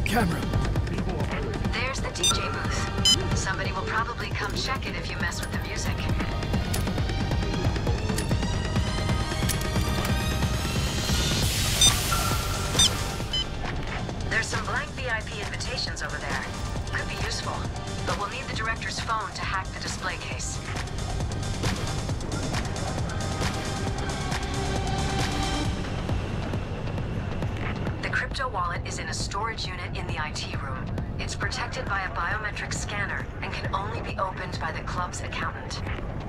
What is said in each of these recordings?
camera. There's the DJ booth. Somebody will probably come check it if you mess with the music. There's some blank VIP invitations over there. Could be useful, but we'll need the director's phone to hack the display case. The crypto wallet is in a storage unit in the IT room. It's protected by a biometric scanner and can only be opened by the club's accountant.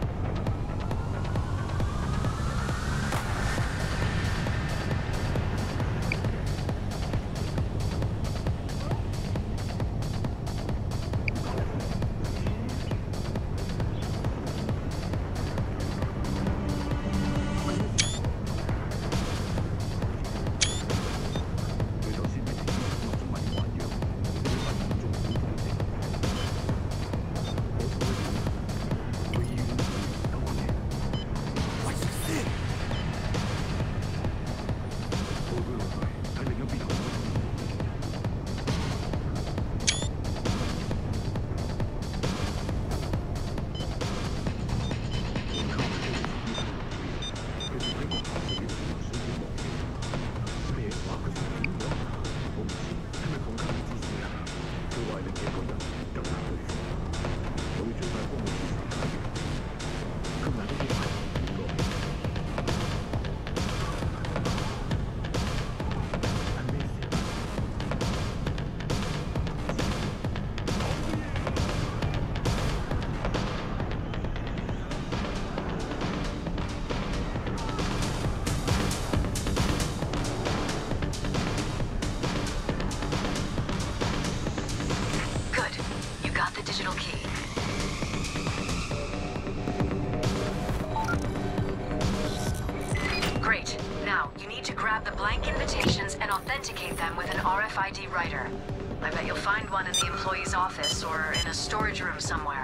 Authenticate them with an RFID writer. I bet you'll find one in the employee's office or in a storage room somewhere.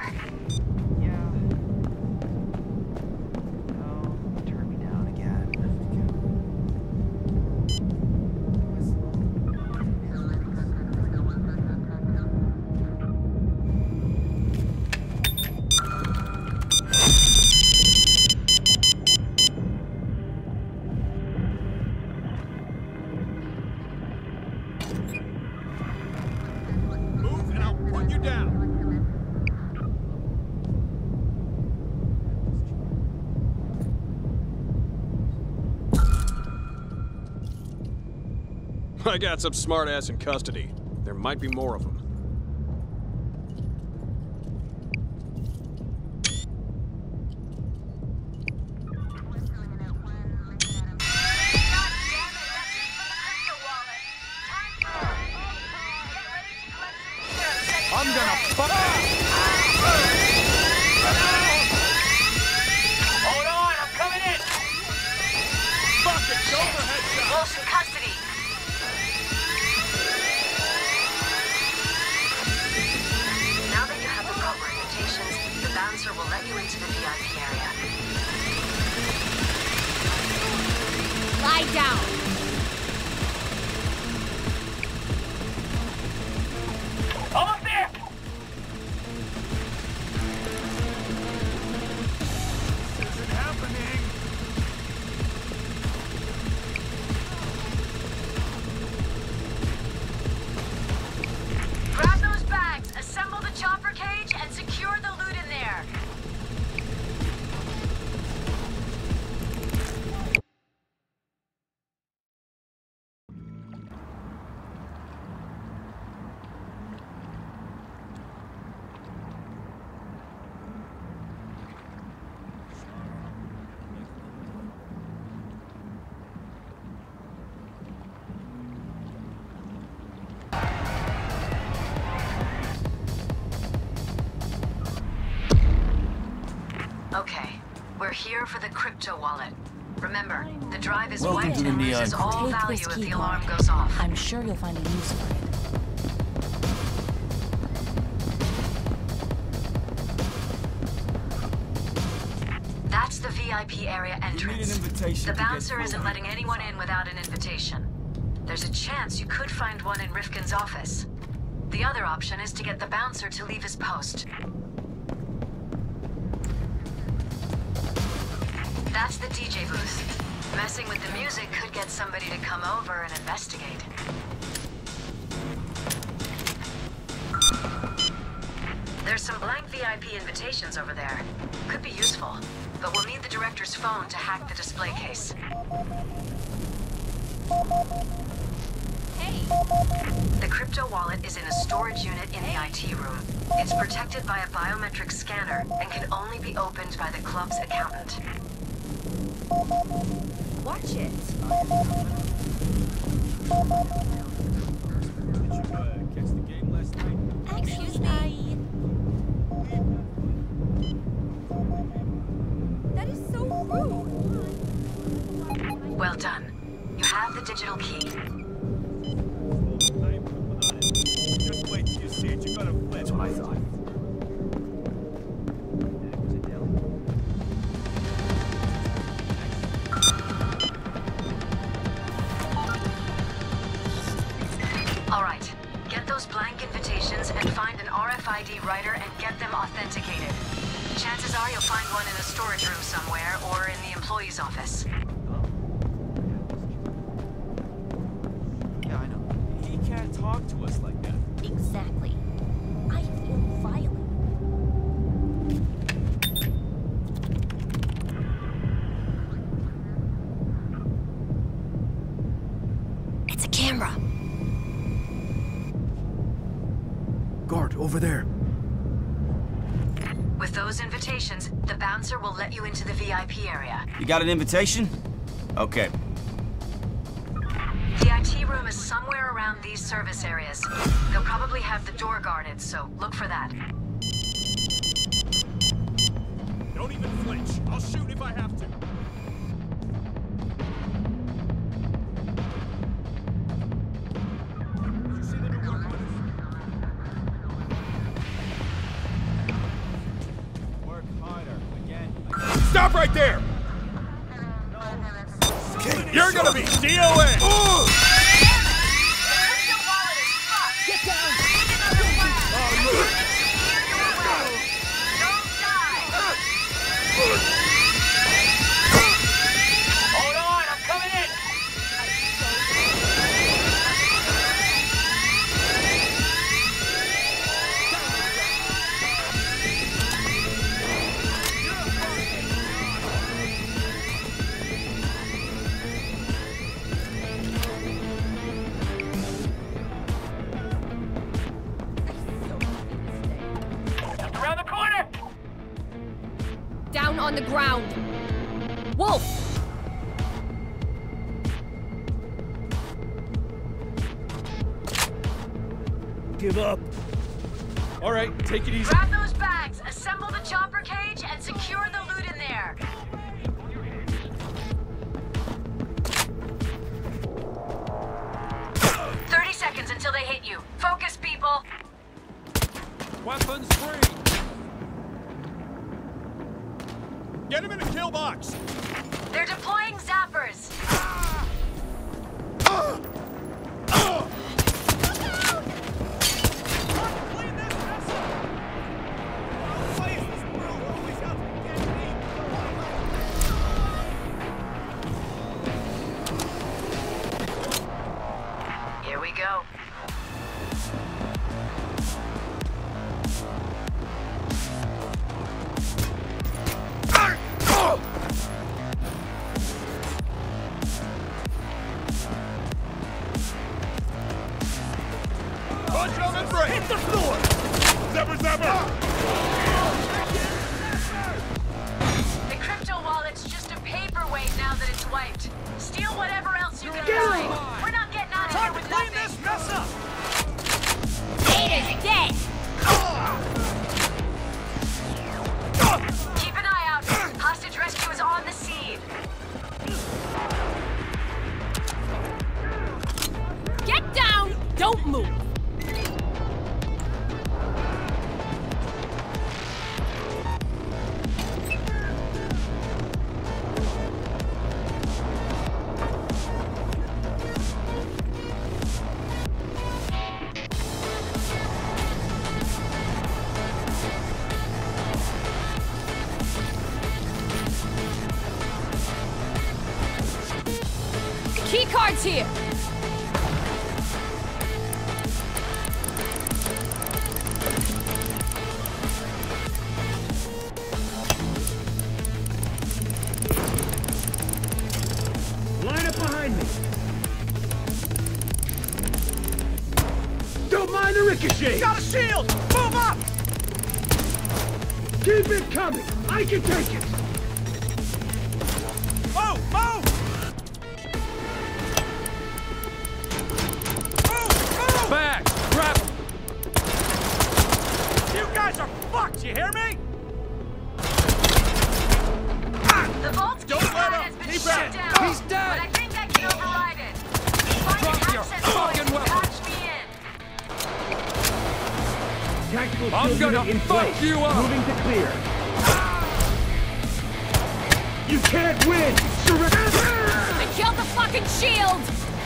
I got some smartass in custody. There might be more of them. I'm gonna fuck. Hold on, I'm coming in. Fuck it, overhead shot. Wolf's in custody. Bouncer will let you into the VIP area. Lie down. Up there! This isn't happening. Grab those bags, assemble the chopper cage, and secure the loot in there. Okay, we're here for the crypto wallet. Remember, the drive is wiped and loses all value if the alarm goes off. I'm sure you'll find a use for it. That's the VIP area entrance. The bouncer isn't letting anyone in without an invitation. There's a chance you could find one in Rifkin's office. The other option is to get the bouncer to leave his post. That's the DJ booth. Messing with the music could get somebody to come over and investigate. There's some blank VIP invitations over there. Could be useful, but we'll need the director's phone to hack the display case. Hey! The crypto wallet is in a storage unit in the IT room. It's protected by a biometric scanner and can only be opened by the club's accountant. Watch it! Catch the game last night? Excuse me! That is so rude! Well done. You have the digital key. Just wait till you see it. You're gonna flip. That's what I thought. All right. Get those blank invitations and find an RFID writer and get them authenticated. Chances are you'll find one in a storage room somewhere or in the employee's office. Yeah, I know. He can't talk to us like that. Exactly. I feel violent. It's a camera. Guard, over there. With those invitations, the bouncer will let you into the VIP area. You got an invitation? Okay. The IT room is somewhere around these service areas. They'll probably have the door guarded, so look for that. Don't even flinch. I'll shoot if I have to. Did you see the new work orders? Work harder. Again. Stop right there! You're gonna be DOA! Hold on, I'm coming in! Around the corner! Down on the ground! Wolf! Give up. All right, take it easy. Grab those bags, assemble the chopper cage, and secure the loot in there. Seconds until they hit you. Focus, people. Weapons free. Get him in a kill box. They're deploying zappers. Here we go. Punch on and break. Hit the floor. Zapper, zapper. The crypto wallet's just a paperweight now that it's wiped. Steal whatever else you can find. We're not getting out of here with Clean nothing. this mess up. Ada's dead! Keep an eye out. Hostage rescue is on the scene. Get down! Don't move! Key card's here! Line up behind me. Don't mind the ricochet. Got a shield! Move up! Keep it coming. I can take it. Move! Move! Move! Back! Grab him! You guys are fucked, you hear me? The vault's Don't keypad let has him. been Keep shut it. down. He's dead. But I think I can override it. Find Drop an your access point fucking and weapon. patch me in. Tactical I'm shield gonna unit in fuck place. you up. Moving to clear. You can't win. Surrender. I killed the fucking shield!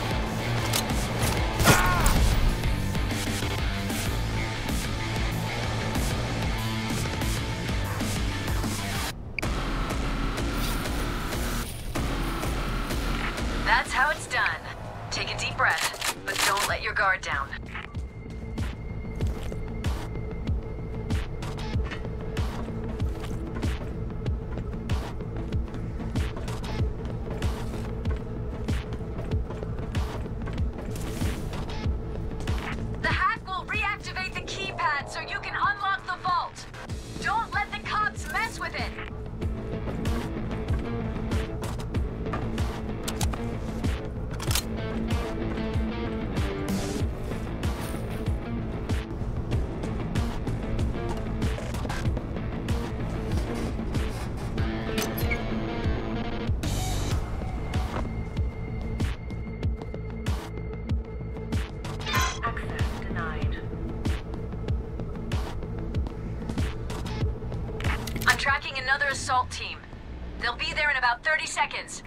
That's how it's done. Take a deep breath, but don't let your guard down. The hack will reactivate the keypad so you can unlock the vault. Don't let the cops mess with it. Access denied. I'm tracking another assault team. They'll be there in about 30 seconds.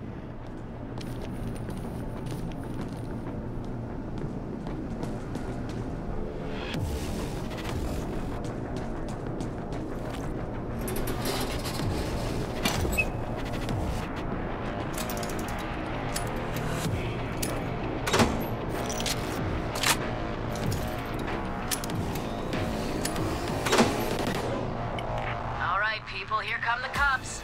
All right, people, here come the cops.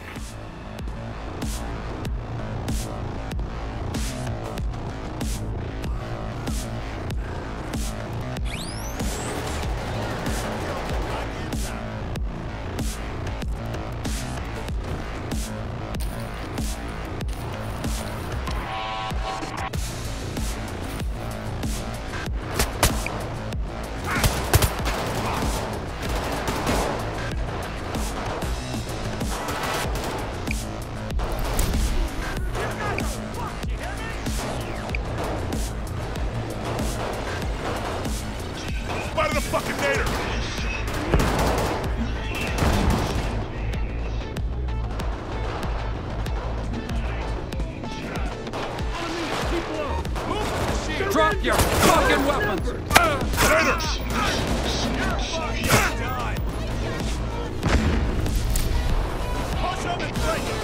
Spotted a fucking nader! Drop your fucking weapons! Push him and break him!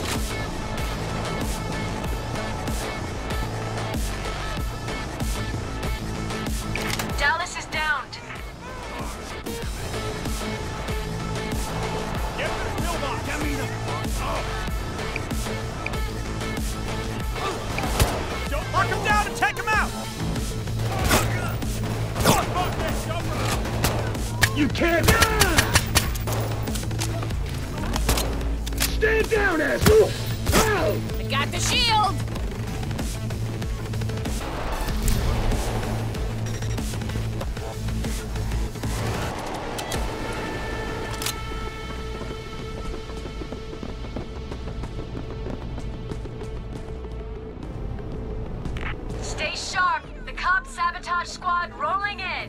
Dallas is downed. Get to the pillbox! Get me the fuck up! Don't lock him down and take him out! Fuck this, jumper! You can't. Stand down, asshole. Ow! I got the shield! Stay sharp. The cop sabotage squad rolling in.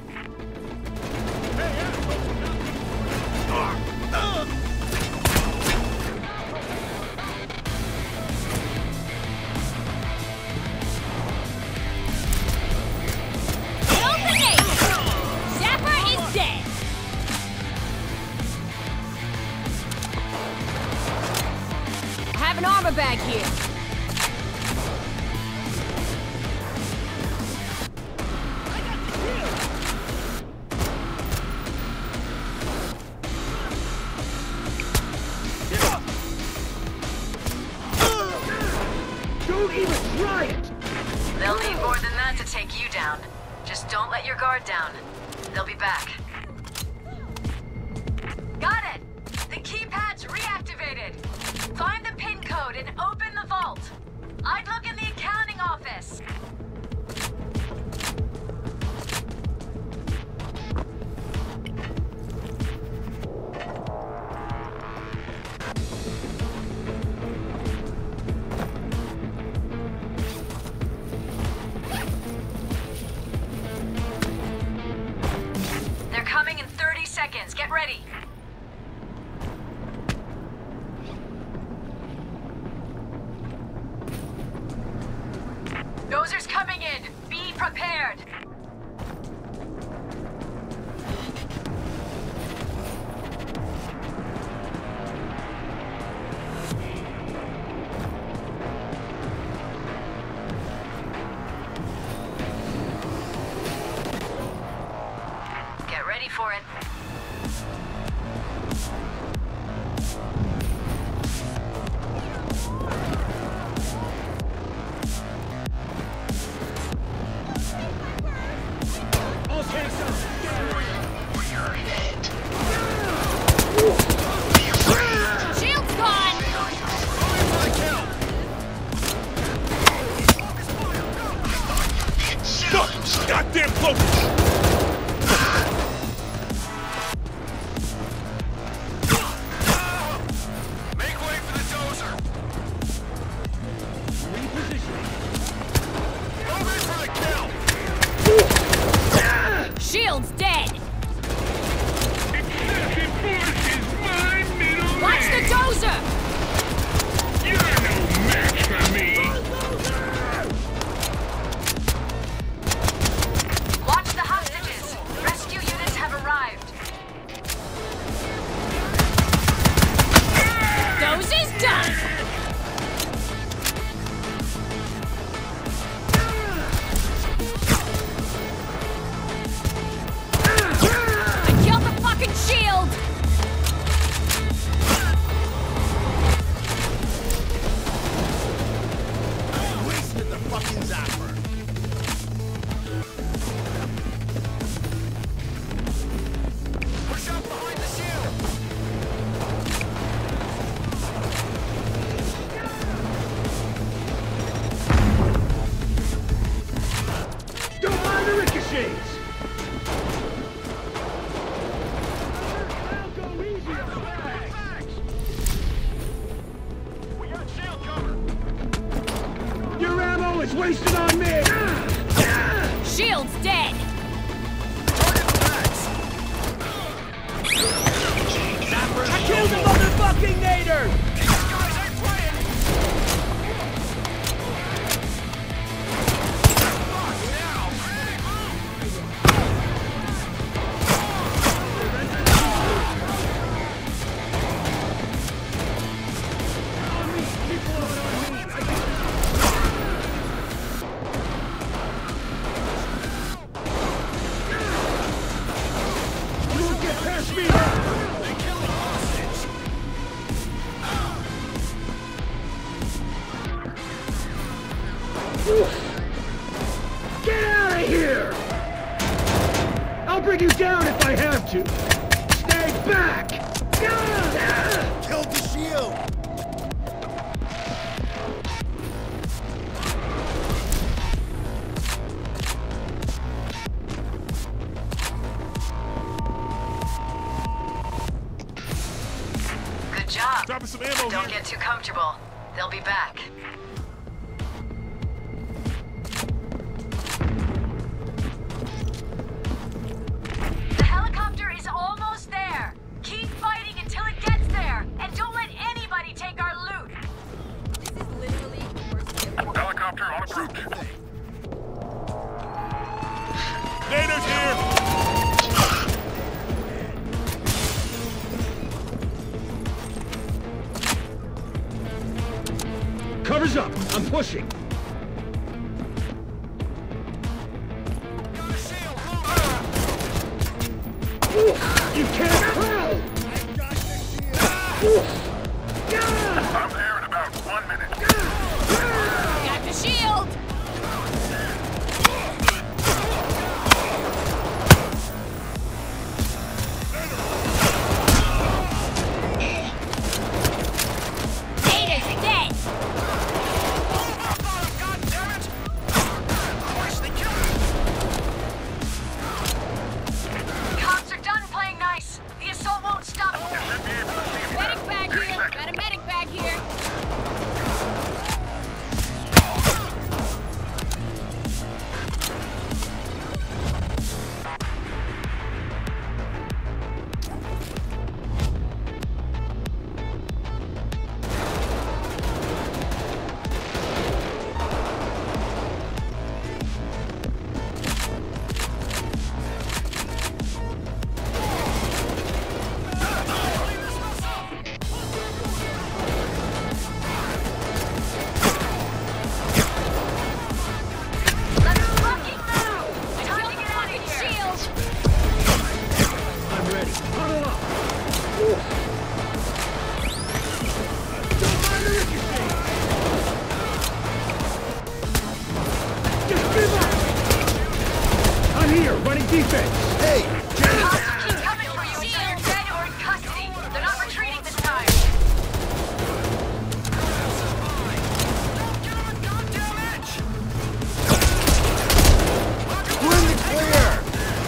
have an armor bag here. to take you down. Just don't let your guard down. They'll be back. Got it! The keypad's reactivated. Find the pin code and open the vault. I'd look in the accounting office. They're coming in 30 seconds. Get ready. Dozer's coming in. Be prepared. Get ready for it. Shield's gone! Goddamn close! Make way for the dozer. Repositioning. Move in for the kill. Shield's dead! Excessive force is my middle Watch the dozer! You're no match for me. Watch the hostages. Rescue units have arrived. Dozer's done! I killed the fucking shield! Wasted the fucking zapper. Push up behind the shield. Don't mind the ricochets! I'll go easy on the bags. We got shield cover. Your ammo is wasted on me! Shield's dead! I killed the motherfucking nader! These guys ain't playing. Fuck now. You won't get past me! They killed the hostage. Get out of here! I'll bring you down if I have to! Stay back! Killed the shield. Good job. Dropping some ammo Don't here. get too comfortable. They'll be back. The helicopter is almost there. Keep fighting until it gets there. And don't let anybody take our loot. This is literally the worst ever. Helicopter on approach. Nader's here! Cover's up! I'm pushing! Got a shield. You can't crawl! I'm there in about 1 minute. Got the shield! here, running defense! Hey! Cops keep coming for you until you're dead or in custody. They're not retreating this time. We're in the clear!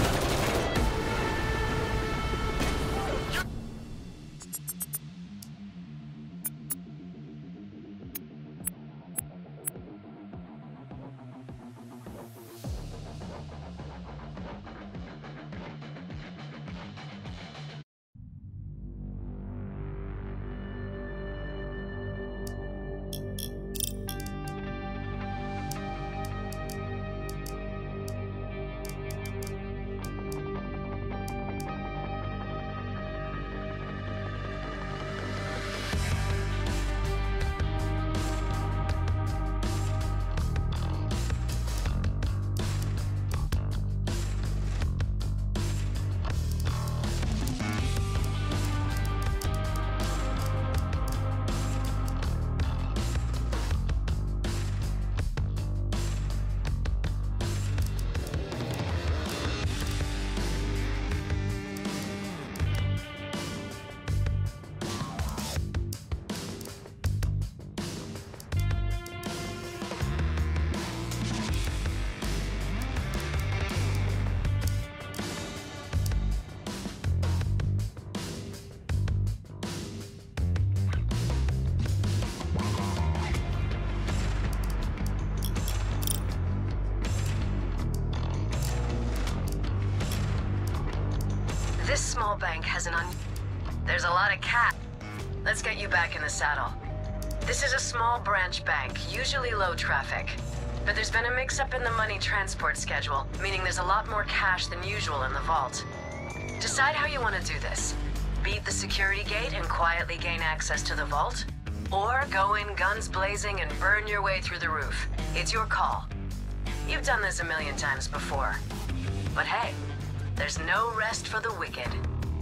This small bank has There's a lot of cash. Let's get you back in the saddle. This is a small branch bank, usually low traffic. But there's been a mix-up in the money transport schedule, meaning there's a lot more cash than usual in the vault. Decide how you want to do this. Beat the security gate and quietly gain access to the vault, or go in guns blazing and burn your way through the roof. It's your call. You've done this a million times before. But hey, there's no rest for the wicked.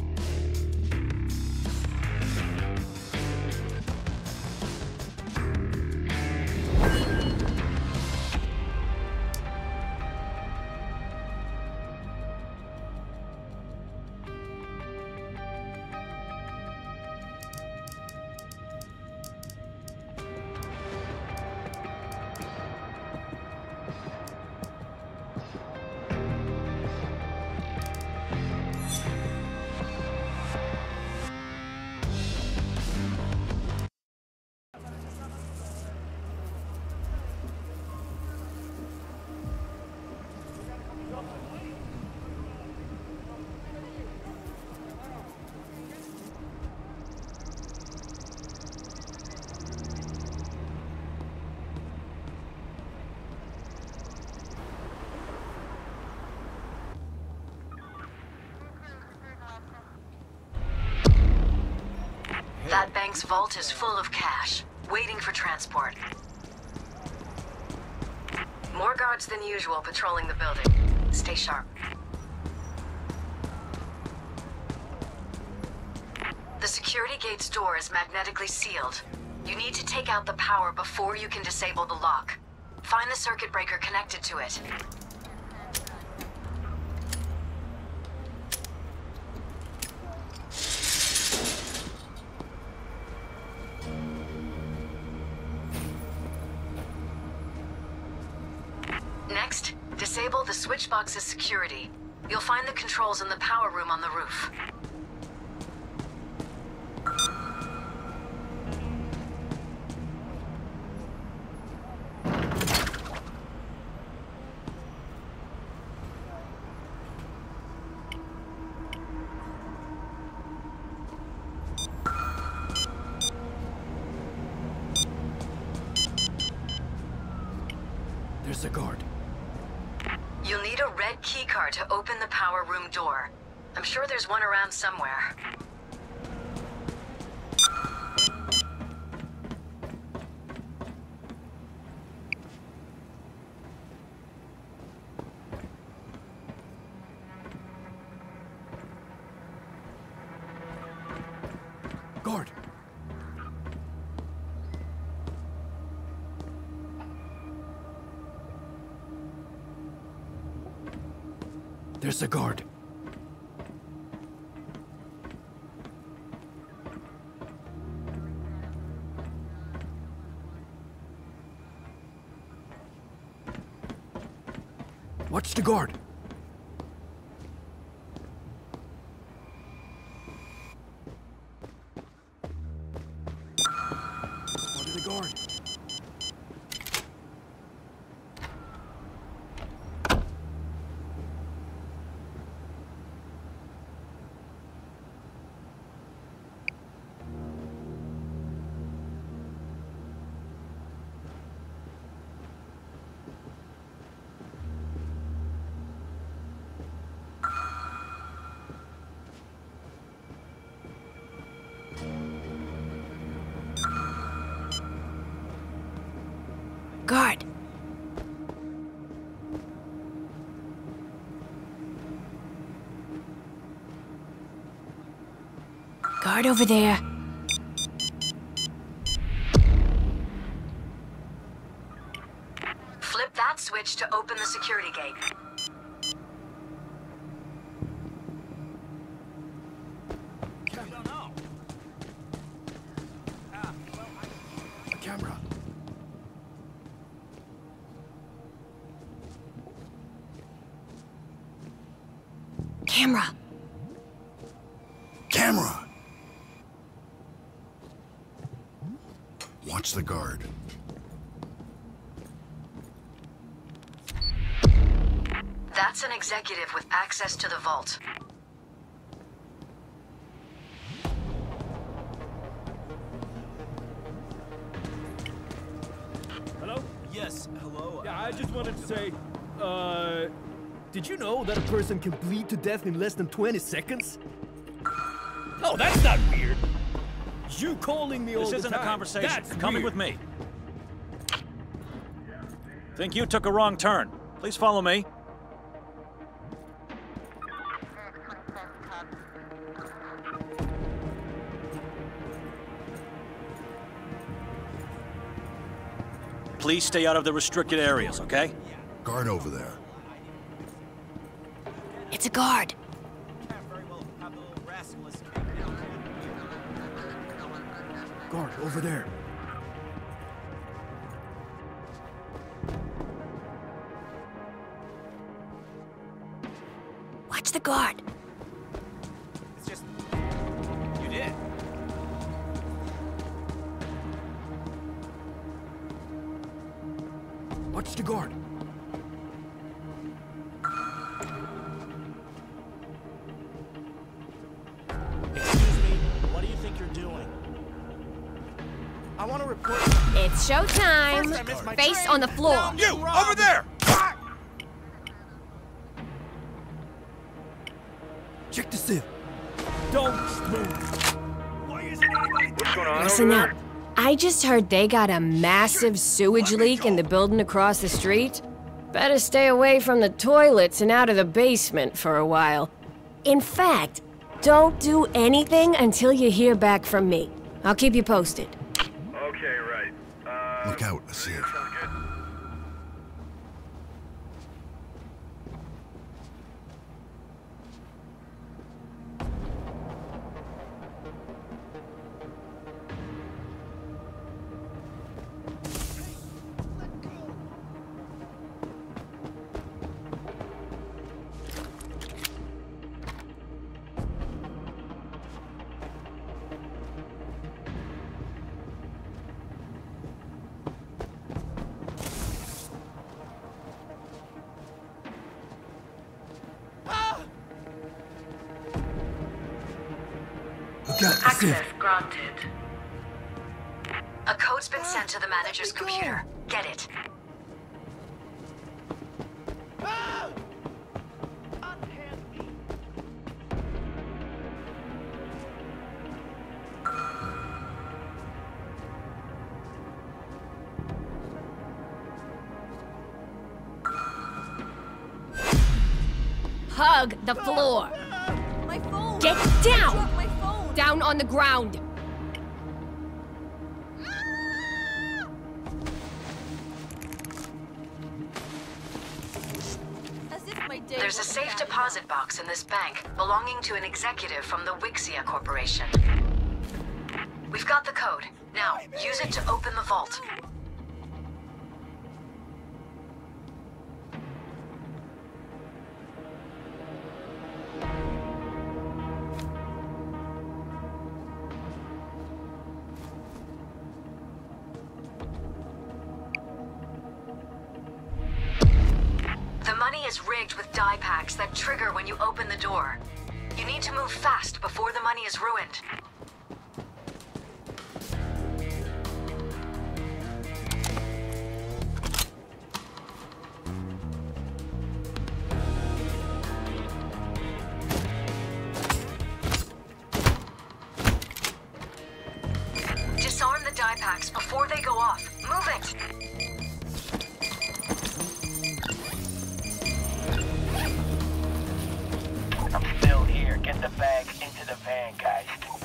That bank's vault is full of cash, waiting for transport. More guards than usual patrolling the building. Stay sharp. The security gate's door is magnetically sealed. You need to take out the power before you can disable the lock. Find the circuit breaker connected to it. Next, disable the switch box's security. You'll find the controls in the power room on the roof. There's a guard. You'll need a red keycard to open the power room door. I'm sure there's one around somewhere. Guard! There's a guard. Watch the guard. Spotted the guard. Guard. Guard over there. Flip that switch to open the security gate. A camera. Camera. Camera! Watch the guard. That's an executive with access to the vault. Hello? Yes, hello. Yeah, I just wanted to say, did you know that a person can bleed to death in less than 20 seconds? Oh, that's not weird. You calling me all the time. This isn't a conversation. That's You're coming weird. with me. Think you took a wrong turn. Please follow me. Please stay out of the restricted areas, okay? Guard over there. It's a guard. Guard, over there. Watch the guard. It's just... You did. Watch the guard. Excuse me, what do you think you're doing? I want to report... It's showtime. First I missed my Face train, on the floor. now I'm You! being robbed. Over there! Check the sieve. Don't move. Why isn't anybody... What's going on Listen over up. I just heard they got a massive sewage leak in the building across the street. Better stay away from the toilets and out of the basement for a while. In fact, don't do anything until you hear back from me. I'll keep you posted. Okay, right. Look out, a sieve. Sounds good. Look out, a sieve. Access granted. A code's been sent to the manager's computer. Get it. Hug the floor. My phone. Get down. My phone. Down on the ground. As if my There's a safe deposit box in this bank belonging to an executive from the Wixia Corporation. We've got the code. Now, use it to open the vault. The money is rigged with die packs that trigger when you open the door. You need to move fast before the money is ruined. Disarm the die packs before they go off. Move it! I'm still here. Get the bag into the van, guys.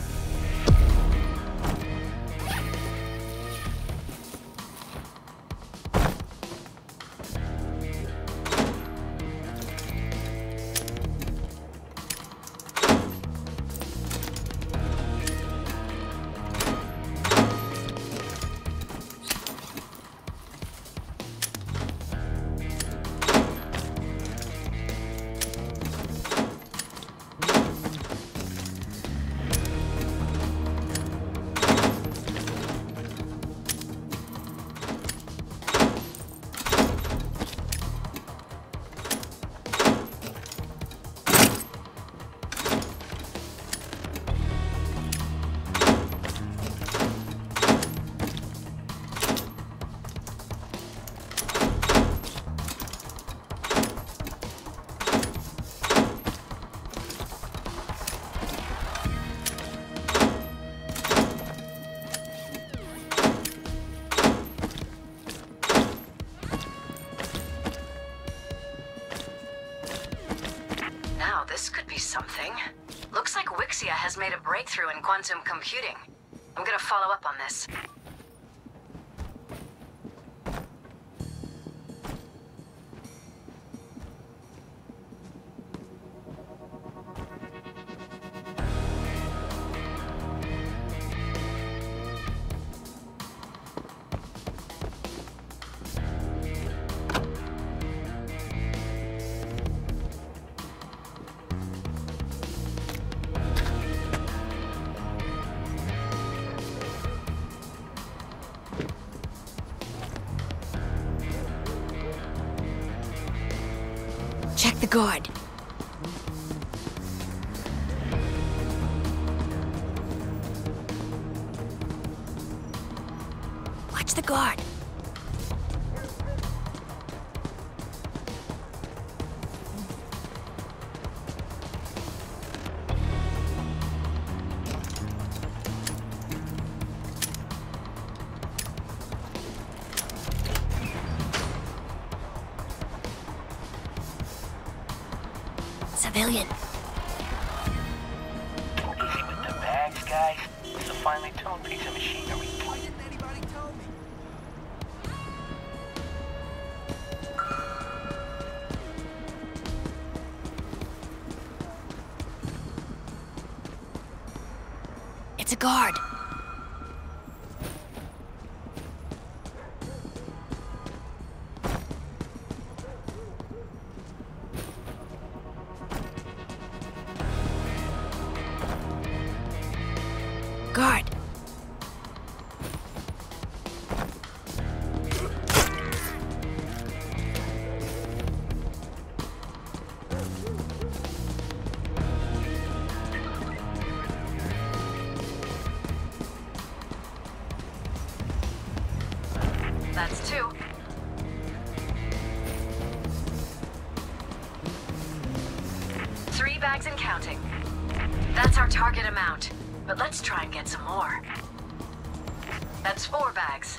This could be something. Looks like Wixia has made a breakthrough in quantum computing. I'm gonna follow up on this. Check the guard. Watch the guard. Civilian. Easy with the bags, guys. It's a finely tuned piece of machinery. Why didn't anybody tell me? It's a guard. Guard. That's 2. Three bags and counting. That's our target amount. But let's try and get some more. That's 4 bags.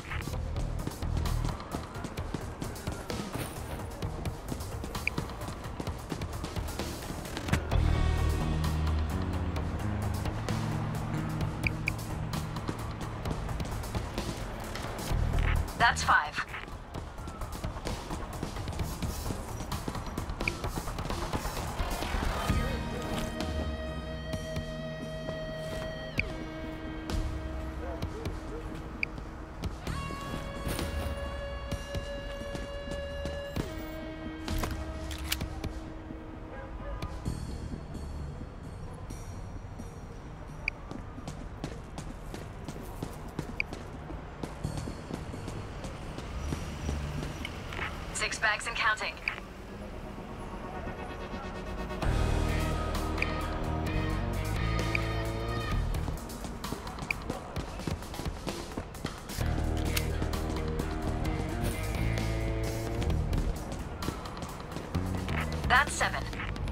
That's 5. 6 bags and counting. That's 7.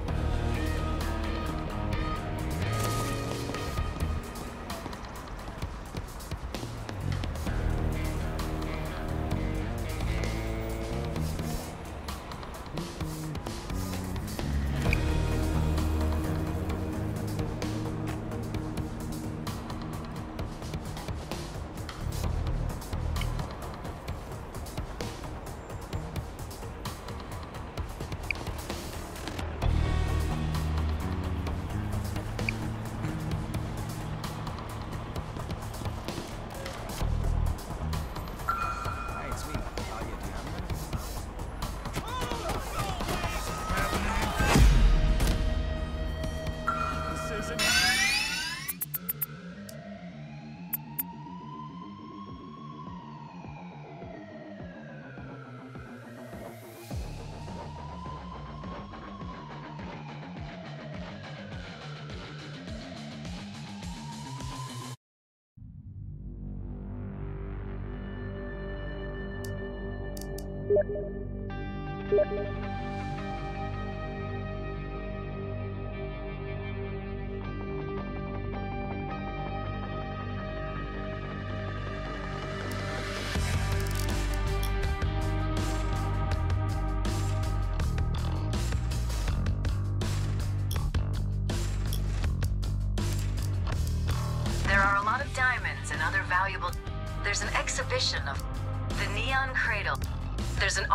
There are a lot of diamonds and other valuable... There's an exhibition of the Neon Cradle. There's an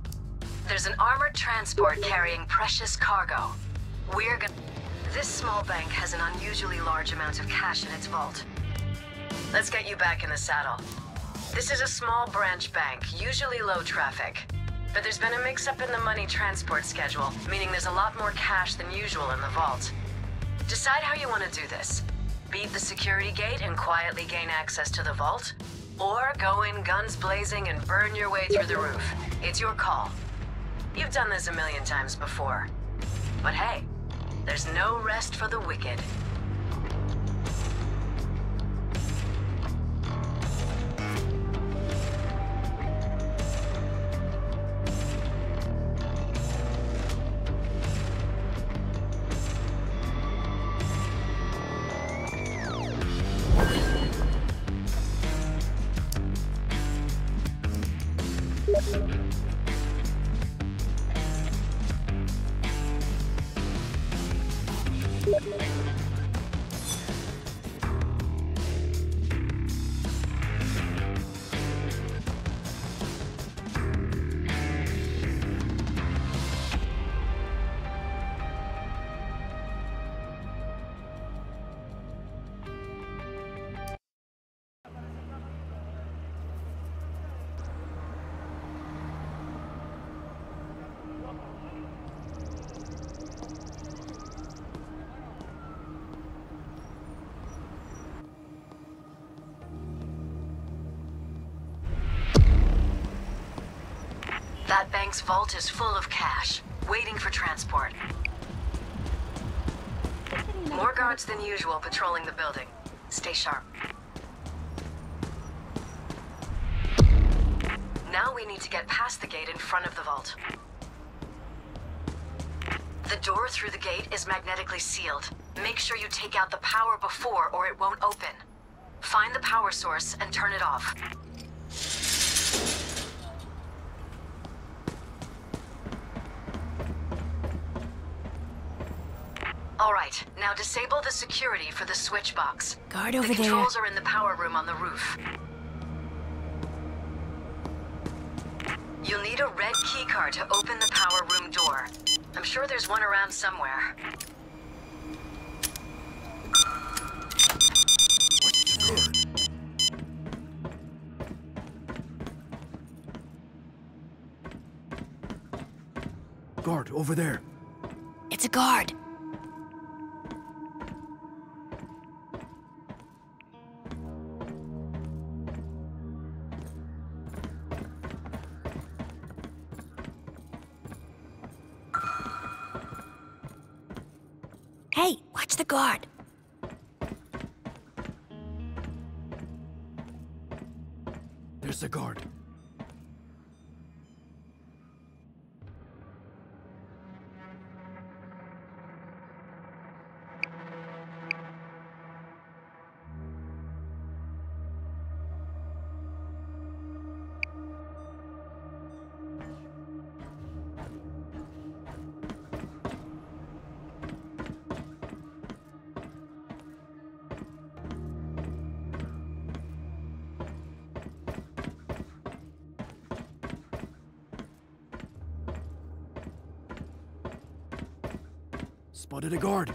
armored transport carrying precious cargo. We're gonna... This small bank has an unusually large amount of cash in its vault. Let's get you back in the saddle. This is a small branch bank, usually low traffic. But there's been a mix-up in the money transport schedule, meaning there's a lot more cash than usual in the vault. Decide how you want to do this. Beat the security gate and quietly gain access to the vault, or go in guns blazing and burn your way through the roof. It's your call. You've done this a million times before. But hey, there's no rest for the wicked. That bank's vault is full of cash, waiting for transport. More guards than usual patrolling the building. Stay sharp. Now we need to get past the gate in front of the vault. The door through the gate is magnetically sealed. Make sure you take out the power before or it won't open. Find the power source and turn it off. All right, now disable the security for the switch box. Guard over there. The controls there. are in the power room on the roof. You'll need a red keycard to open the power room door. I'm sure there's one around somewhere. Guard, over there. It's a guard. Hey, watch the guard. There's a guard. Spotted a guard.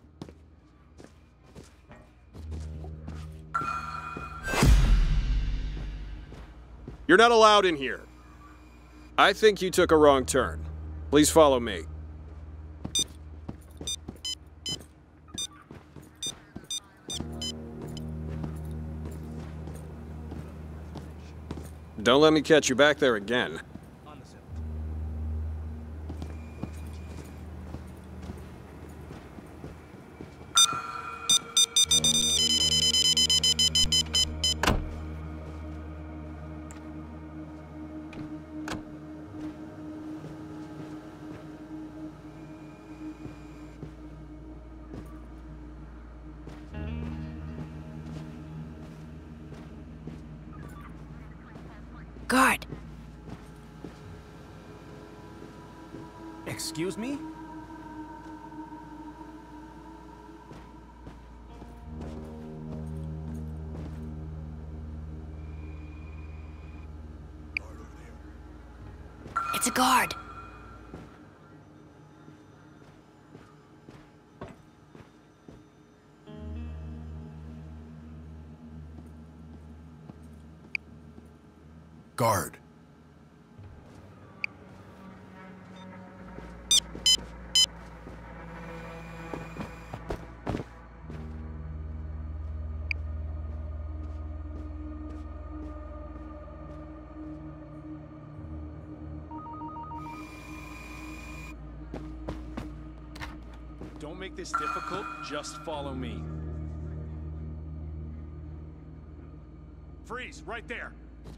You're not allowed in here. I think you took a wrong turn. Please follow me. Don't let me catch you back there again. Guard. Excuse me? It's a guard. Guard. Don't make this difficult, just follow me. Freeze, right there!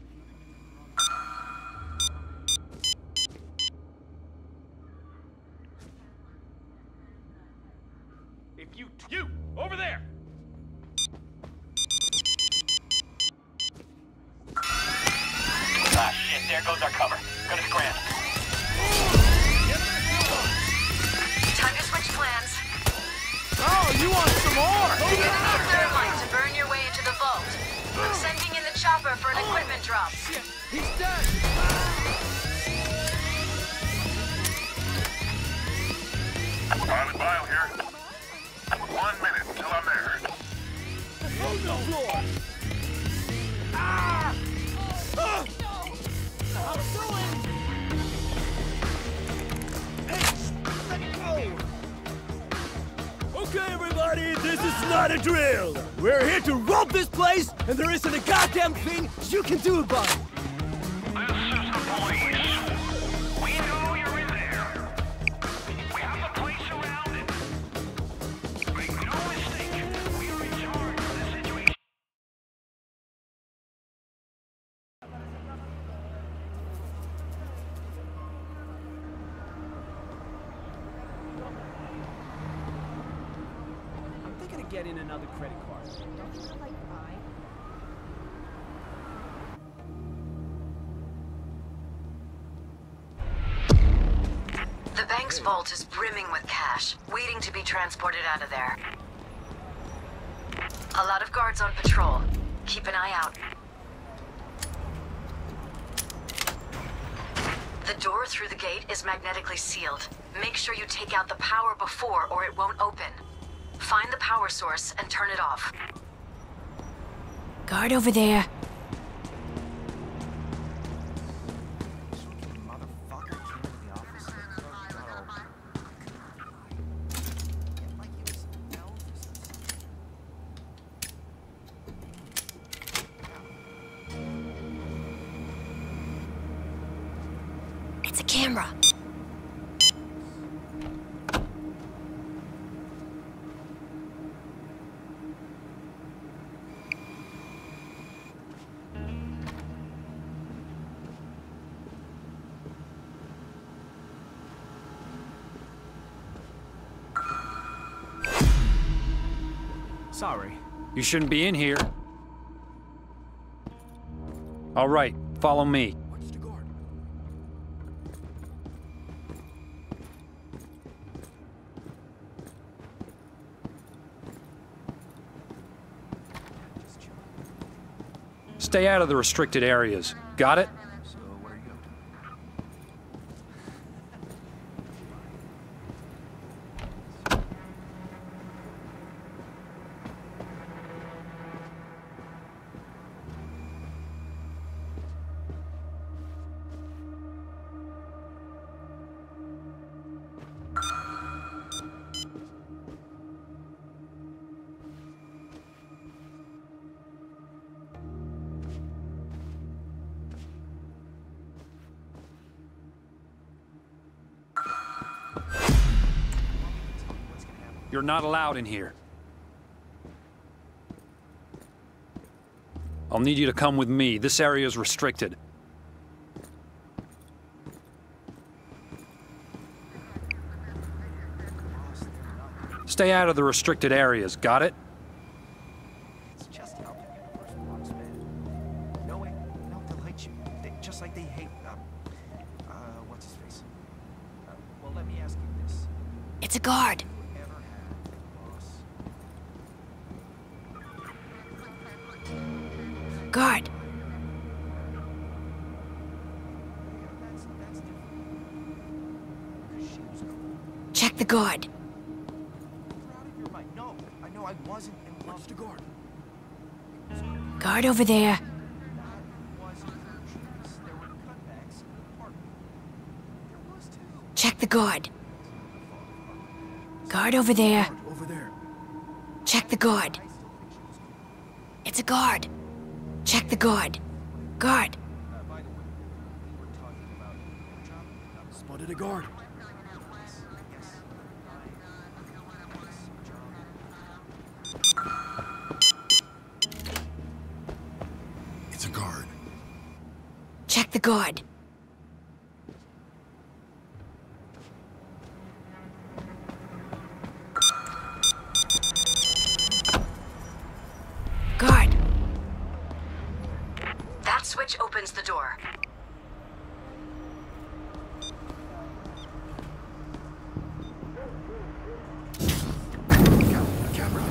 You! Over there! Ah, shit, there goes our cover. Gonna scram. Time to switch plans. Oh, you want some more? Using the thermite to burn your way into the vault. Sending in the chopper for an equipment drop. He's dead! Pilot Bile here. 1 minute until I'm there. Oh no! Floor. Ah! Ah! I'm doing. Hey, let go. Okay, everybody, this is not a drill. We're here to rob this place, and there isn't a goddamn thing you can do about it. This is the police. We know you're in there. We have the place surrounded. Make no mistake, we are in charge of the situation. I'm thinking of getting another credit card. The bank's vault is brimming with cash, waiting to be transported out of there. A lot of guards on patrol. Keep an eye out. The door through the gate is magnetically sealed. Make sure you take out the power before or it won't open. Find the power source and turn it off. Guard over there. It's a camera. Sorry. You shouldn't be in here. All right, follow me. Watch the guard. Stay out of the restricted areas. Got it? So, what are you up to? You're not allowed in here. I'll need you to come with me. This area is restricted. Stay out of the restricted areas. Got it? It's just how first blocks, man. No way. No, they'll hate you. Just like they hate, what's his face? Well, let me ask you this. It's a guard. Guard. Check the guard. No, I know I wasn't in love. Watch the guard. Guard over there. Check the guard. Guard over there. Over there. Check the guard. It's a guard. Check the guard. Guard. Spotted a guard. It's a guard. Check the guard. Guard. That switch opens the door. Camera.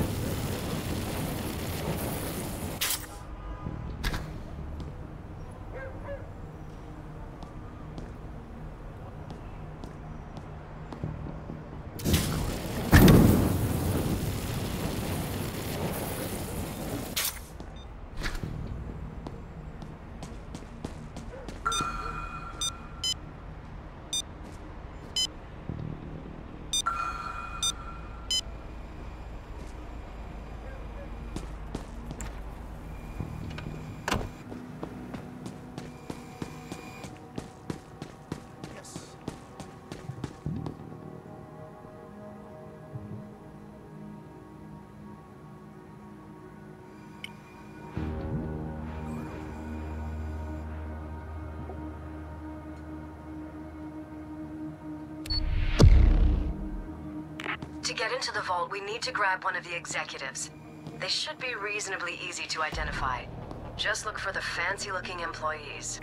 To get into the vault, we need to grab one of the executives. They should be reasonably easy to identify. Just look for the fancy-looking employees.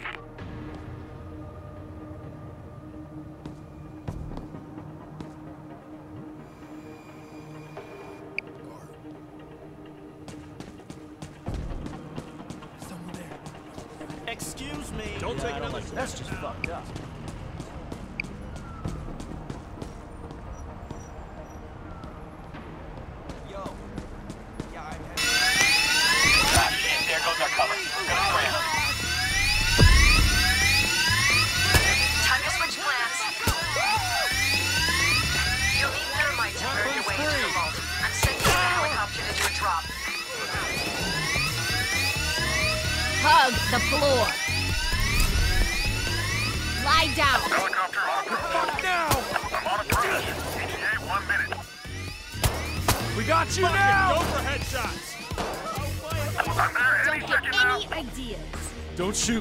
Someone there. Excuse me. Don't take another That's just fucked up. Yo. Yeah, I'm heading. Ah, shit, there goes our cover. Gonna scram. Time to switch plans. You'll need thermite to burn your way into the vault. I'm sending you a helicopter to do a drop. Hug the floor. Lie down. Helicopter on approach. Now! I'm on approach. ETA 1 minute. We got you now! Go for headshots. I'm there any Don't second get now. any ideas. Don't shoot.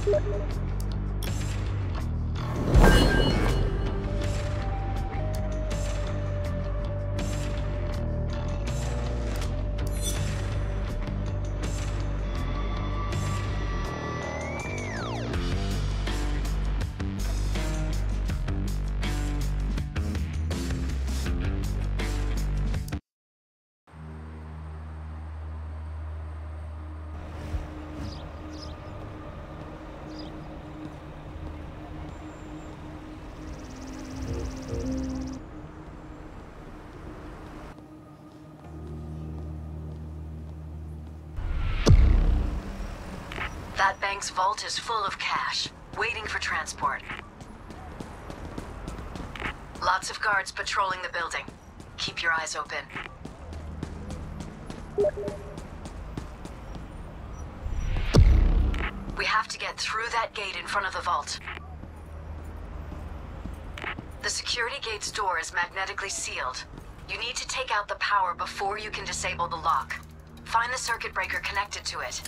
That bank's vault is full of cash, waiting for transport. Lots of guards patrolling the building. Keep your eyes open. We have to get through that gate in front of the vault. The security gate's door is magnetically sealed. You need to take out the power before you can disable the lock. Find the circuit breaker connected to it.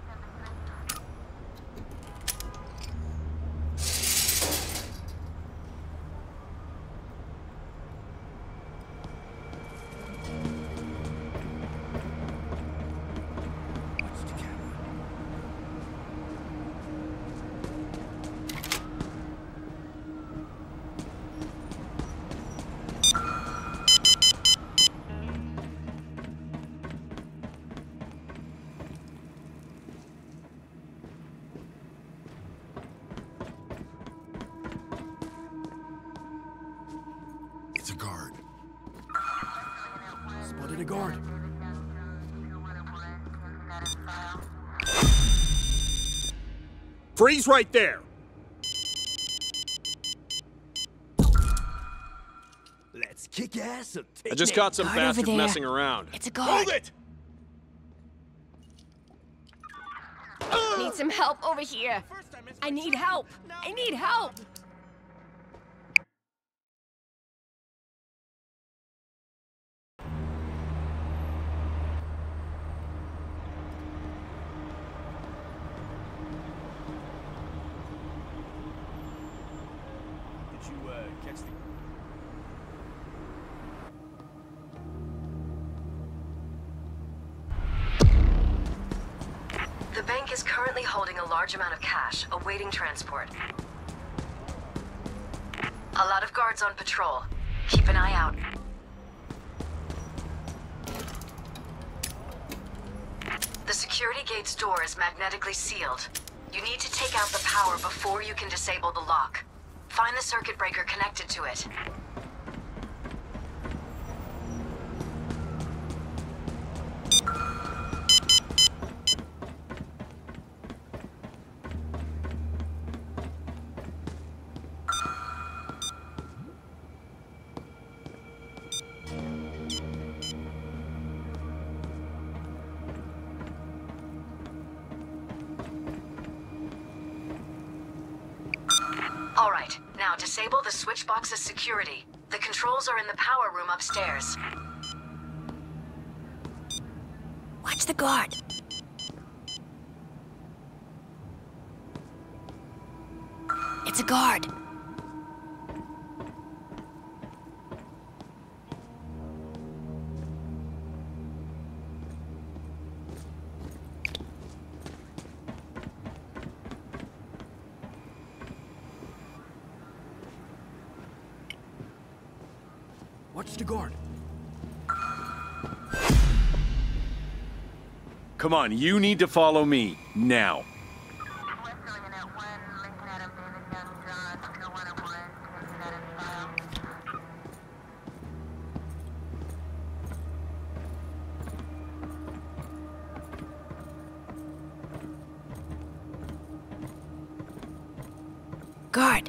It's a guard. Spotted a guard. Freeze right there! Let's kick ass and take I just caught some Guard bastard over there. messing around. It's a guard. Hold it! Need some help over here. I need help. I need help. Did you, catch the... The bank is currently holding a large amount of cash, awaiting transport. A lot of guards on patrol. Keep an eye out. The security gate's door is magnetically sealed. You need to take out the power before you can disable the lock. Find the circuit breaker connected to it. All right, now disable the switch box's security. The controls are in the power room upstairs. Watch the guard. It's a guard. Watch the guard. Come on, you need to follow me, now. Guard.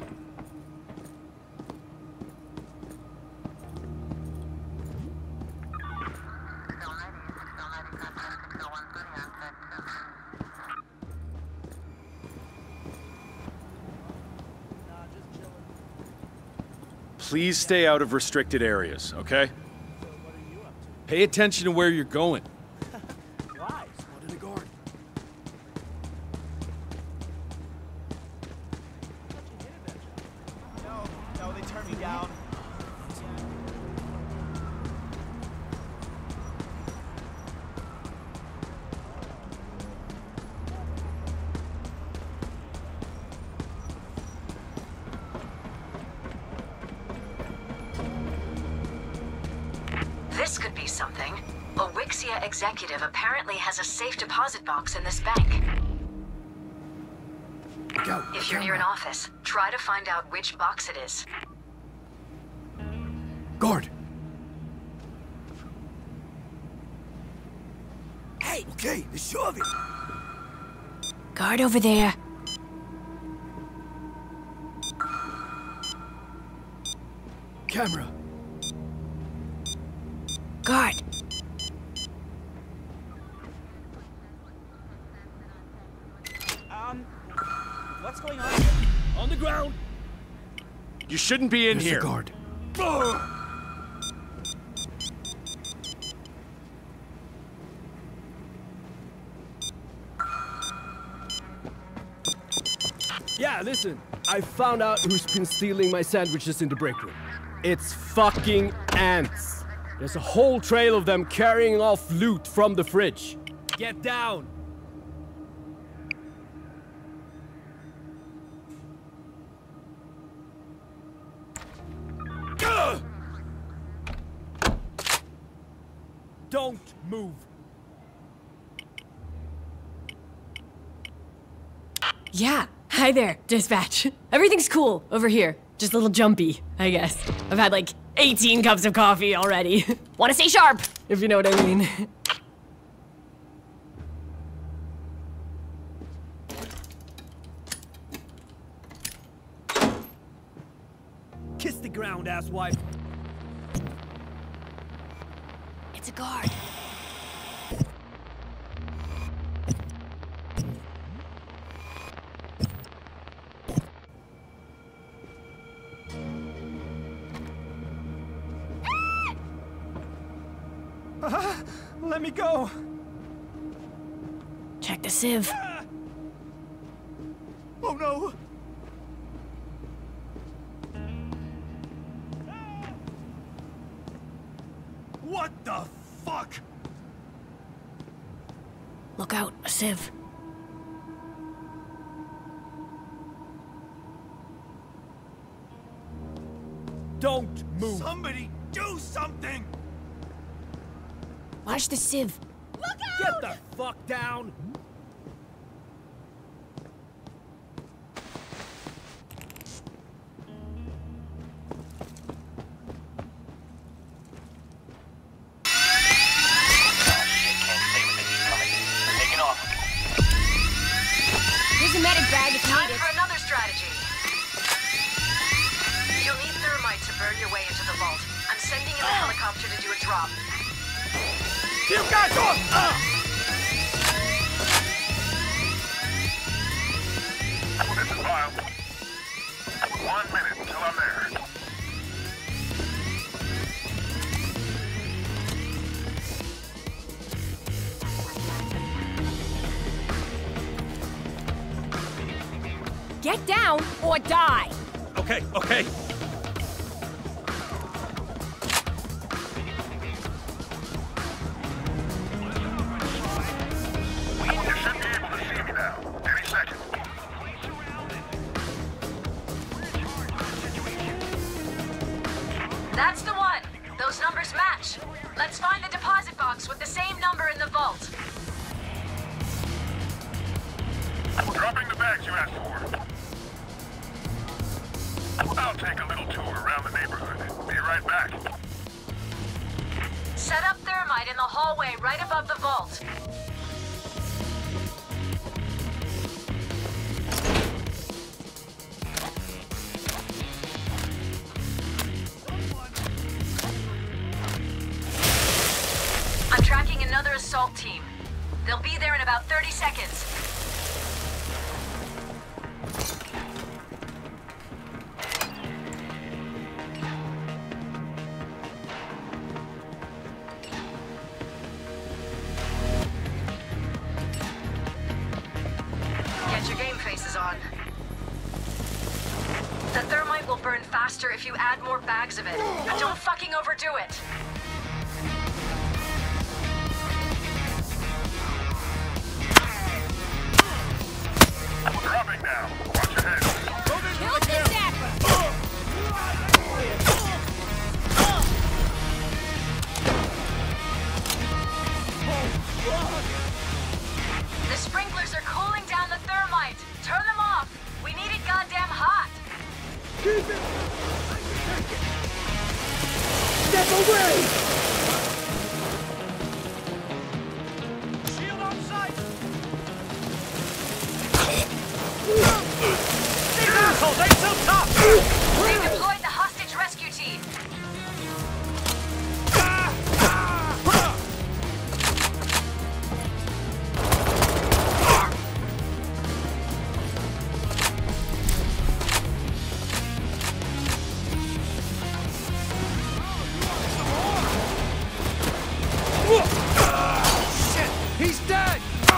Please stay out of restricted areas, okay? Pay attention to where you're going. Why? Spotted a guard. you down. This could be something. A Wixia executive apparently has a safe deposit box in this bank. If you're near an office, try to find out which box it is. Guard! Hey, okay, shove it. Guard over there. Camera! Guard! What's going on? On the ground! You shouldn't be in There's here. the guard. Yeah, listen. I found out who's been stealing my sandwiches in the break room. It's fucking ants. There's a whole trail of them carrying off loot from the fridge. Get down! Don't move. Yeah, hi there, dispatch. Everything's cool over here. Just a little jumpy, I guess. I've had like 18 cups of coffee already. Wanna stay sharp, if you know what I mean. Kiss the ground, asswipe. It's a guard. Let me go. Check the sieve. Oh no. What the fuck? Look out, a sieve. Don't move. Somebody do something! Watch the sieve. Get the fuck down! Here's a medic bag if Time needed. for another strategy. You'll need thermite to burn your way into the vault. I'm sending in a helicopter to do a drop. You guys off! This is Miles. 1 minute till I'm there. Get down or die. Okay, okay. You should be able to see me now. Any second. That's the one. Those numbers match. Let's find the deposit box with the same number in the vault. Dropping the bags you asked for. I'll take a little tour around the neighborhood. Be right back. Set up thermite in the hallway right above the vault. I'm tracking another assault team. They'll be there in about 30 seconds. Get your game faces on. The thermite will burn faster if you add more bags of it. But don't fucking overdo it. We're dropping now. Watch your head. Kill the zapper! The sprinklers are cooling down the thermite. Turn them off. We need it goddamn hot. Keep it! Step away! Shield on sight! These assholes ain't so tough! They deployed the hostage rescue team. He's dead!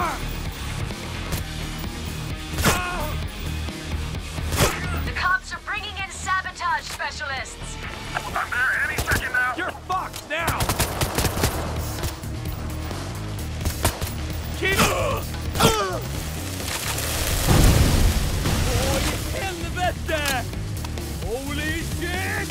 The cops are bringing in sabotage specialists. I'm there any second now. You're fucked now! Keep... Oh, you killed the best there! Holy shit!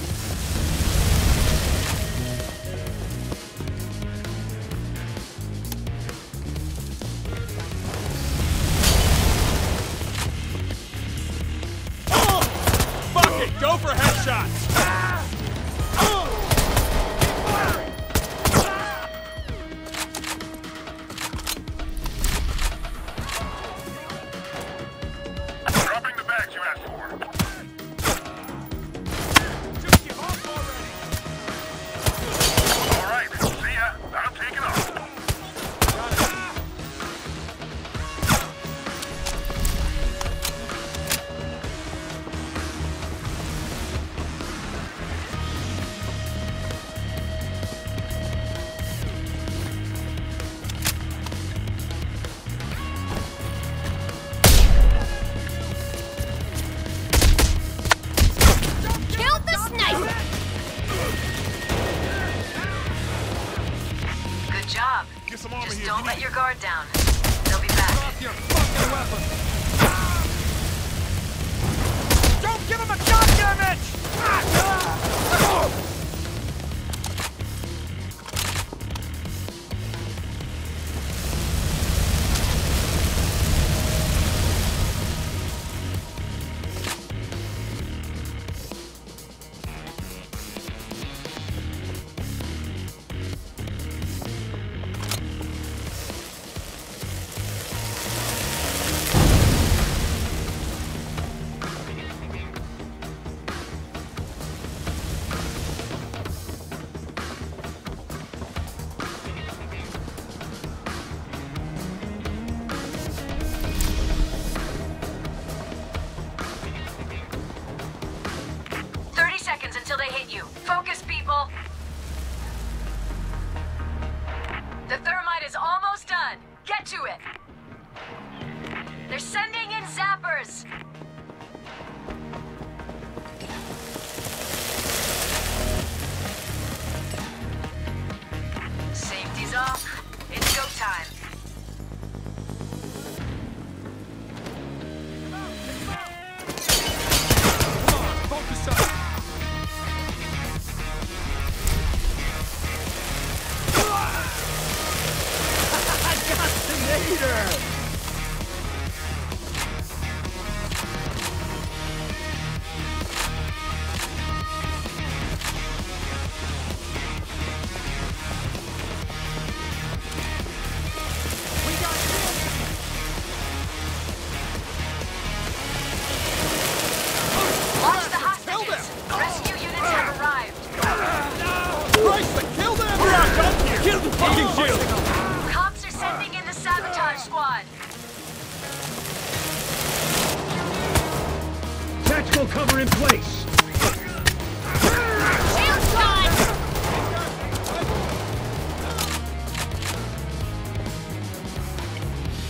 Fuck it! Go for headshots! Dropping the bags you asked for. All right. See ya. I'm taking off. Kill the sniper! Good job. Get some armor Just here. don't let your guard down. They'll be back. Drop your fucking weapon! Don't give him a goddammit! Until they hit you. Focus, people. The thermite is almost done. Get to it. They're sending in zappers. Safety's off. It's go time. Focus up! Launch the hostages. Rescue units have arrived. Christ, kill them! Kill the fucking shield! Cops are sending in the sabotage squad. Tactical cover in place. Shield gone!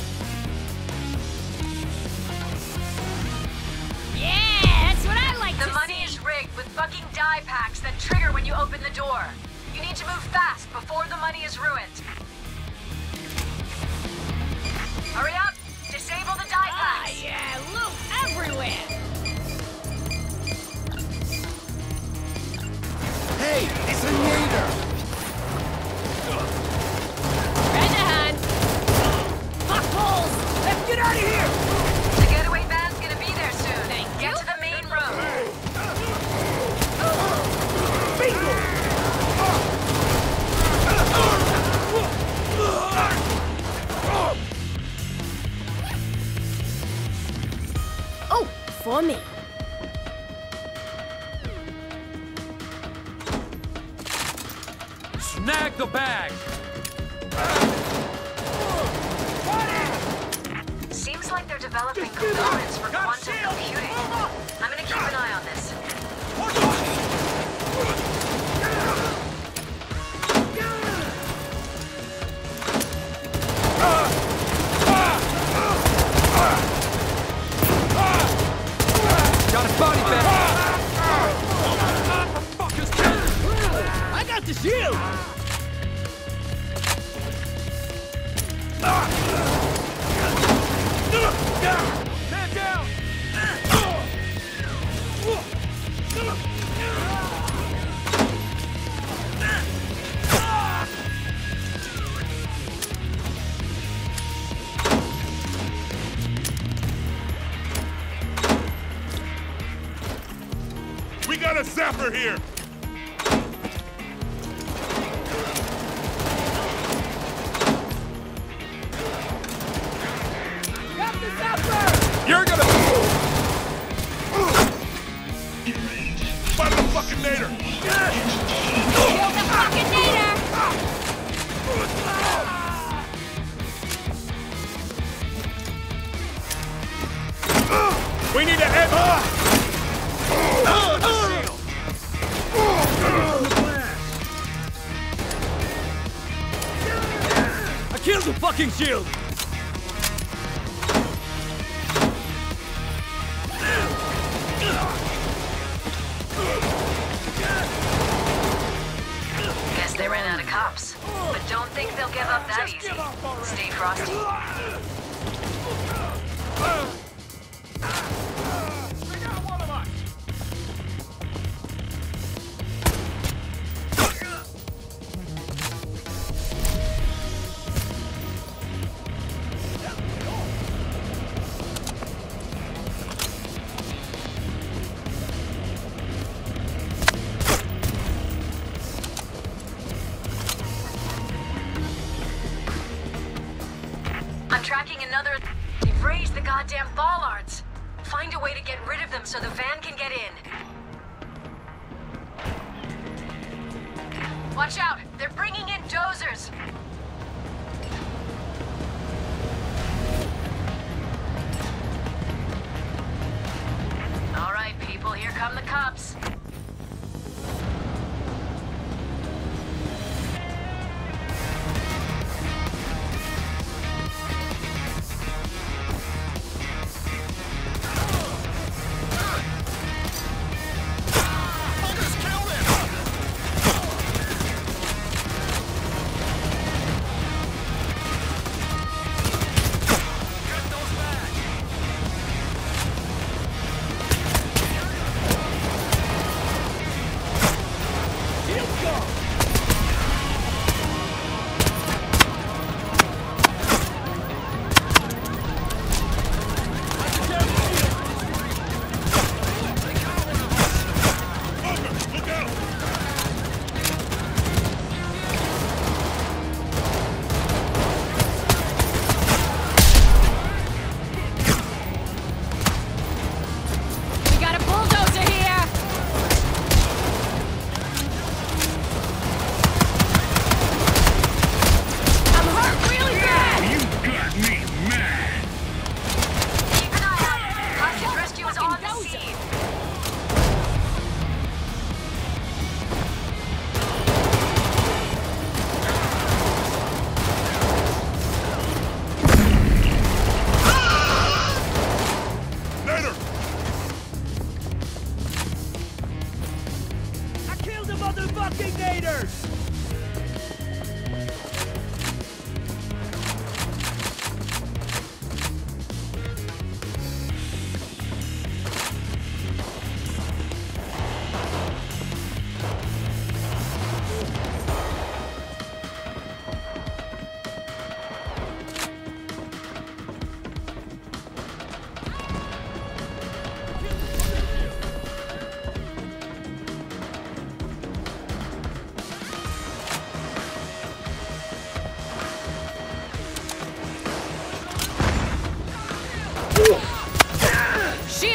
Yeah, that's what I like to when you open the door. You need to move fast before the money is ruined. Hurry up! Disable the die packs! Yeah, loot everywhere! Hey, it's a nader! Lend a hand! Fuck holes! Let's get out of here! The getaway van's gonna be there soon. Get to the main road. Oh, for me. Snag the bag! Seems like they're developing components for quantum computing. I'm gonna keep an eye on this. Got his body back! I got the shield! Man down! We got a zapper here! You're gonna... Fight the fucking nader! Kill the fucking nader! We need to head... I killed the fucking shield! Guess they ran out of cops. But don't think they'll give up that easy. Stay frosty. I'm tracking another... They've raised the goddamn bollards. Find a way to get rid of them so the van can get in. Watch out! They're bringing in dozers! All right, people, here come the cops.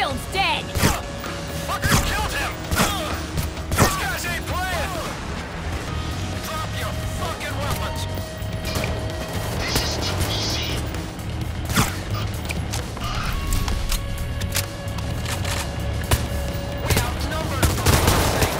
Shield's dead! Fuckers killed him! These guys ain't playing! Drop your fucking weapons! This is too easy. We outnumbered them, for fuck's sake.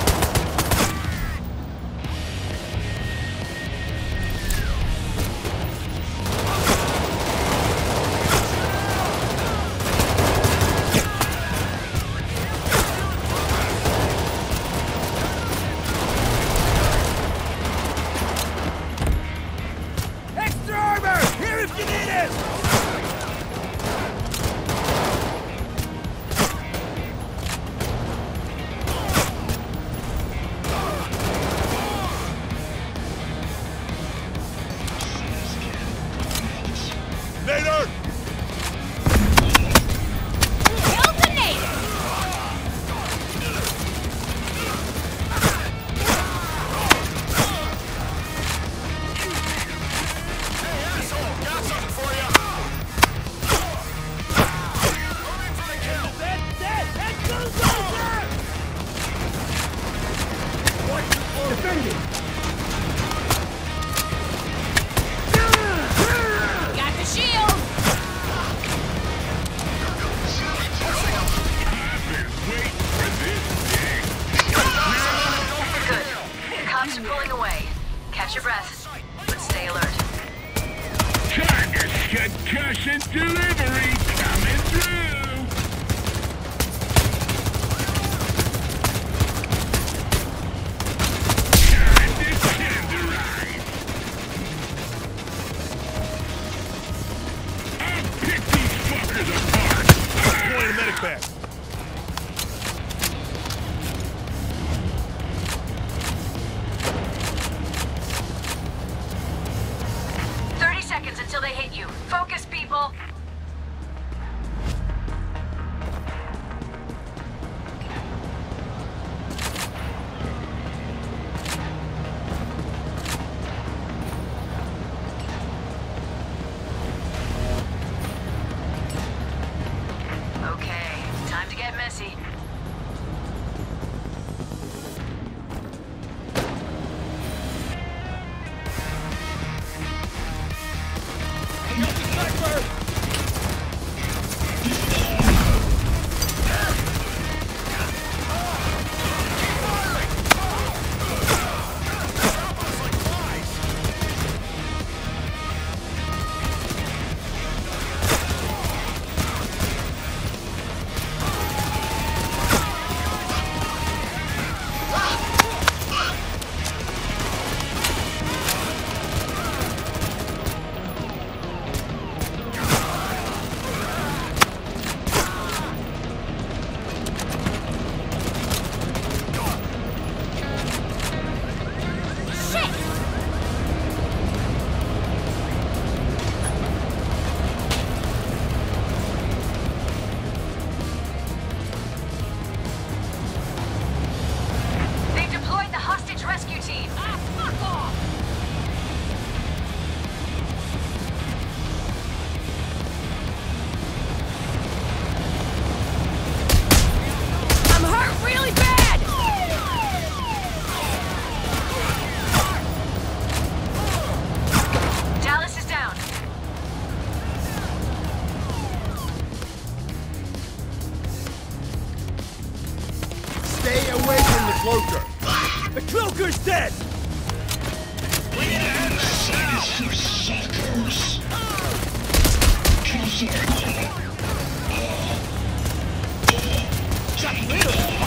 Extra armor! Here if you need it! Nader! Kill the native! Hey, asshole! Got something for you! Moving for the kill! Defend it! Got the shield! Good. The cops are pulling away. Catch your breath, but stay alert. Target concussion delivery coming through! Time to tenderize! I'll pick these fuckers apart! Deploying a medic bag. Seconds until they hit you. Focus, people! Okay, time to get messy. cloaker. The cloaker's dead! We need to end this now! Suckers! Got rid of him!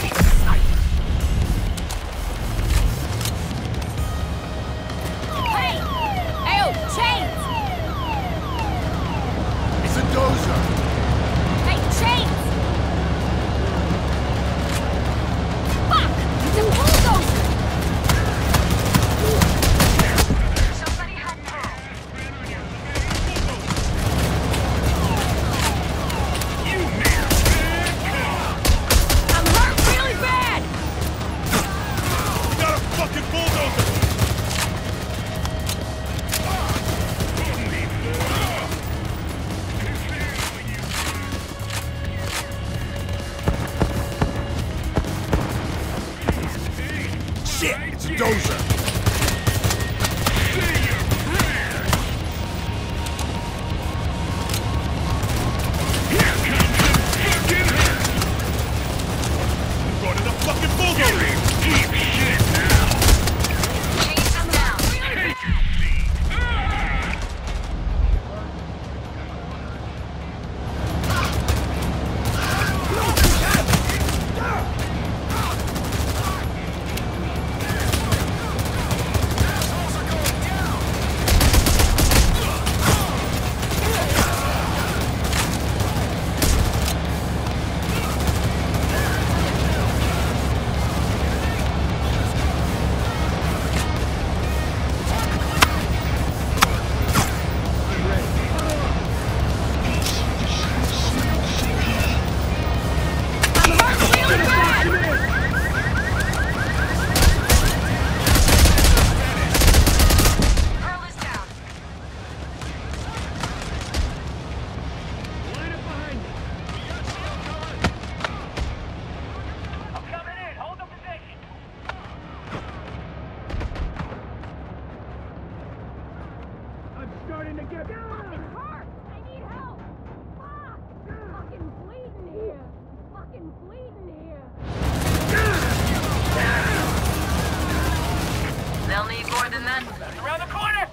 Hey! Hey, Chains! It's a dozer! Hey, Chains! Fuck! It's a bulldozer! Somebody had Pearl. bulldozer! Starting to get... It hurts! I need help! Fuck! I'm fucking bleeding here! I'm fucking bleeding here! They'll need more than that. Around the corner!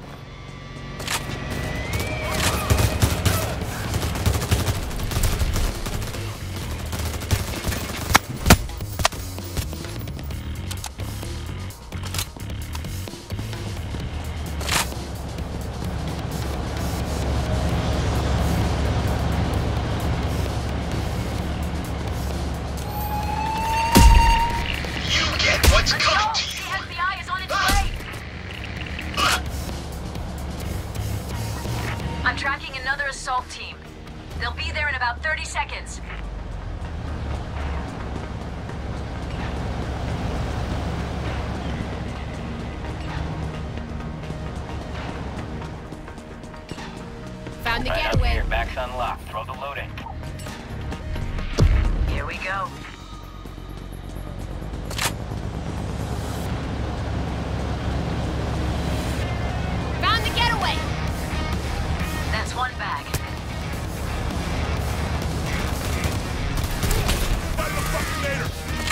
What's coming to you? The FBI is on its way. I'm tracking another assault team. They'll be there in about 30 seconds. Found the Right up getaway. here, back's unlocked. Throw the load in. Here we go. Found the getaway. That's one bag. Fight the fuck later!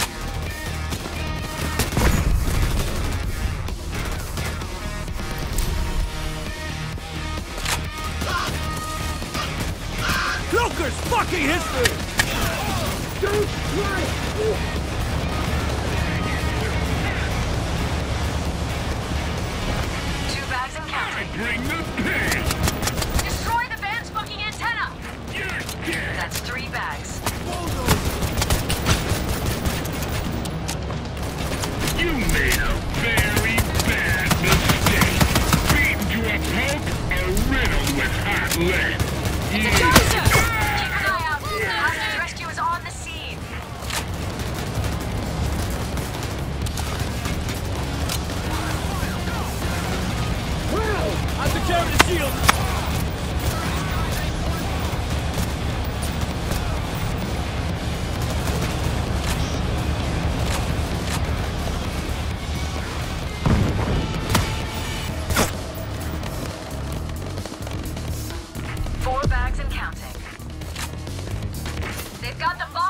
Joker's fucking history! Don't try! Two bags and counting. Bring the pain! Destroy the band's fucking antenna! You're dead! That's 3 bags. You made a very bad mistake. Beaten to a pulp or riddled with hot lead. It's a dozer! Keep an eye out. Hostage rescue is on the scene. I'm securing the shield! Four bags and counting. They've got the bomb.